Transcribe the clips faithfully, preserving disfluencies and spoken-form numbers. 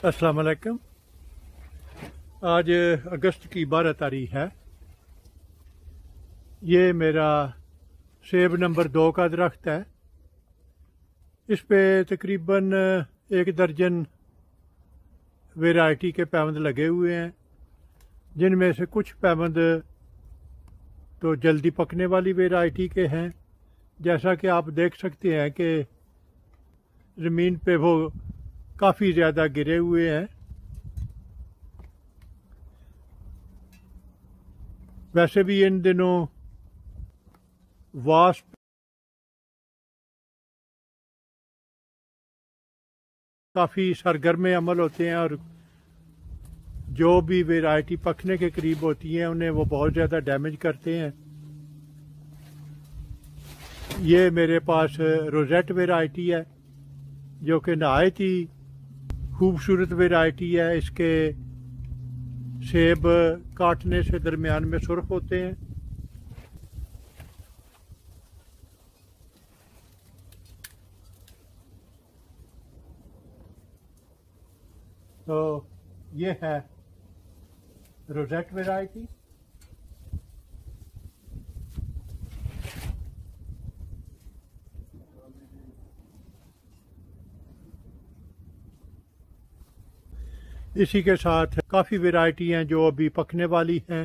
अस्सलाम वालेकुम। आज अगस्त की बारह तारीख है। ये मेरा सेब नंबर दो का दरख्त है। इस पे तकरीबन एक दर्जन वैरायटी के पैबंद लगे हुए हैं, जिनमें से कुछ पैबंद तो जल्दी पकने वाली वैरायटी के हैं। जैसा कि आप देख सकते हैं कि ज़मीन पे वो काफ़ी ज़्यादा गिरे हुए हैं। वैसे भी इन दिनों वास्प काफ़ी सरगर्म अमल होते हैं और जो भी वैरायटी पकने के करीब होती हैं उन्हें वो बहुत ज़्यादा डैमेज करते हैं। ये मेरे पास रोजेट वैरायटी है जो कि नहायत ही खूबसूरत वैरायटी है। इसके सेब काटने से दरमियान में सुर्ख होते हैं। तो ये है रोजेट वैरायटी। इसी के साथ काफ़ी वैरायटी हैं जो अभी पकने वाली हैं।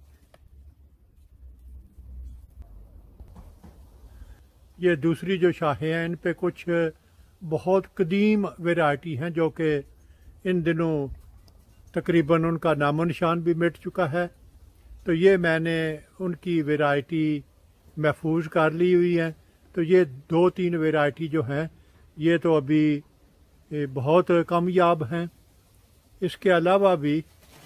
ये दूसरी जो शाखें हैं इन पे कुछ बहुत कदीम वैरायटी हैं जो कि इन दिनों तकरीबन उनका नामो निशान भी मिट चुका है। तो ये मैंने उनकी वैरायटी महफूज कर ली हुई है। तो ये दो तीन वैरायटी जो हैं ये तो अभी बहुत कामयाब हैं। इसके अलावा भी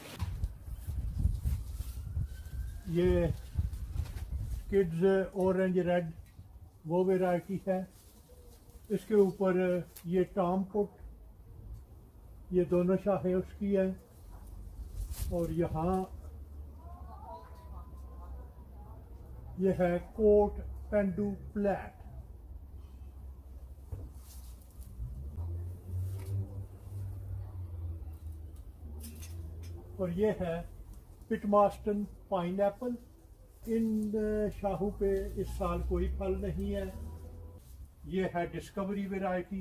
ये किड्स ऑरेंज रेड वो वैरायटी है। इसके ऊपर ये टॉम पुट, ये दोनों शाखें उसकी हैं। और यहाँ ये है कोट पेंडू फ्लैट। और ये है पिटमास्टन पाइनएप्पल। इन शाहों पे इस साल कोई फल नहीं है। ये है डिस्कवरी वैरायटी।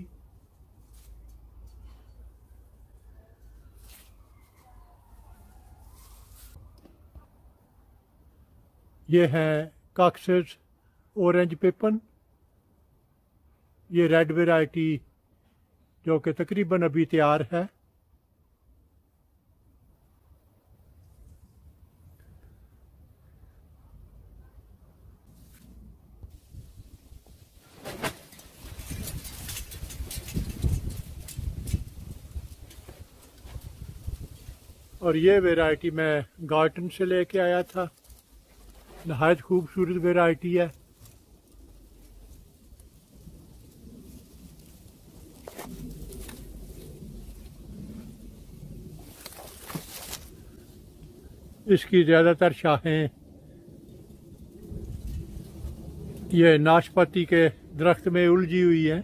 ये है कॉक्सेस ऑरेंज पेपन। ये रेड वैरायटी जो कि तकरीबन अभी तैयार है। और ये वैरायटी मैं गार्टन से लेके आया था। नहायत खूबसूरत वैरायटी है। इसकी ज़्यादातर शाखें ये नाशपाती के दरख्त में उलझी हुई हैं।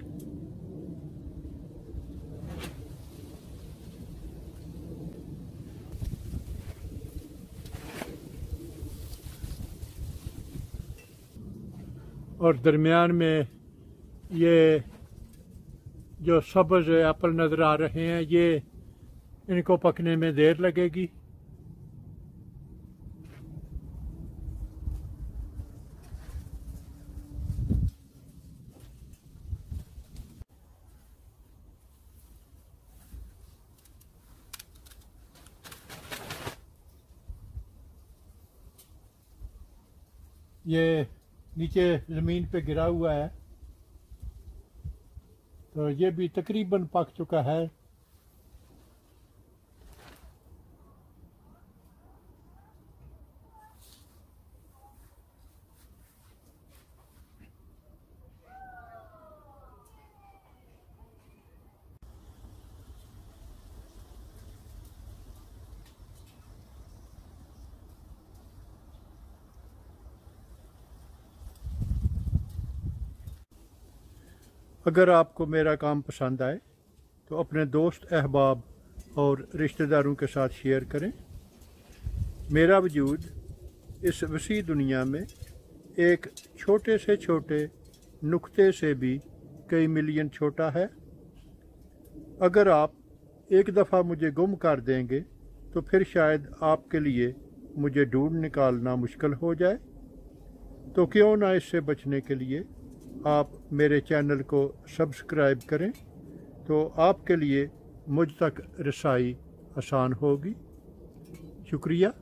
और दरमियान में ये जो सब्ज़ एप्पल नज़र आ रहे हैं ये इनको पकने में देर लगेगी। ये नीचे ज़मीन पे गिरा हुआ है तो ये भी तकरीबन पक चुका है। अगर आपको मेरा काम पसंद आए तो अपने दोस्त अहबाब और रिश्तेदारों के साथ शेयर करें। मेरा वजूद इस वसी दुनिया में एक छोटे से छोटे नुक्ते से भी कई मिलियन छोटा है। अगर आप एक दफ़ा मुझे गुम कर देंगे तो फिर शायद आपके लिए मुझे ढूंढ निकालना मुश्किल हो जाए। तो क्यों ना इससे बचने के लिए आप मेरे चैनल को सब्सक्राइब करें, तो आपके लिए मुझ तक रसाई आसान होगी। शुक्रिया।